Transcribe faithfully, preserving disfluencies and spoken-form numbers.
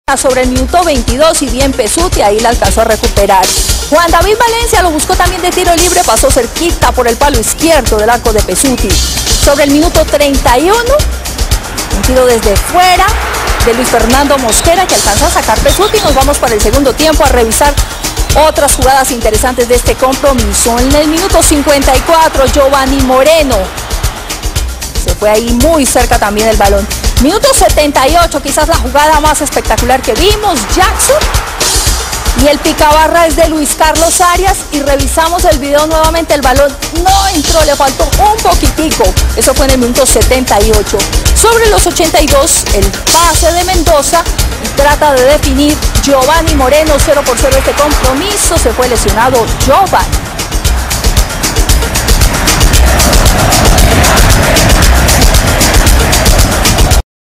Sobre el minuto veintidós y bien Pesuti ahí la alcanzó a recuperar. Juan David Valencia lo buscó también de tiro libre, pasó cerquita por el palo izquierdo del arco de Pesuti. Sobre el minuto treinta y uno, un tiro desde fuera de Luis Fernando Mosquera que alcanzó a sacar Pesuti. Nos vamos para el segundo tiempo a revisar otras jugadas interesantes de este compromiso. En el minuto cincuenta y cuatro, Giovanni Moreno se fue ahí muy cerca también el balón. Minuto setenta y ocho, quizás la jugada más espectacular que vimos, Jackson. Y el picabarra es de Luis Carlos Arias y revisamos el video nuevamente, el balón no entró, le faltó un poquitico. Eso fue en el minuto setenta y ocho. Sobre los ochenta y dos, el pase de Mendoza y trata de definir Giovanni Moreno, cero por cero este compromiso, se fue lesionado Giovanni.